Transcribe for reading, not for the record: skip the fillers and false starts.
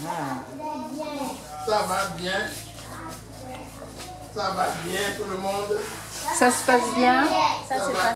Ça va bien. Ça va bien tout le monde. Ça se passe bien. Ça va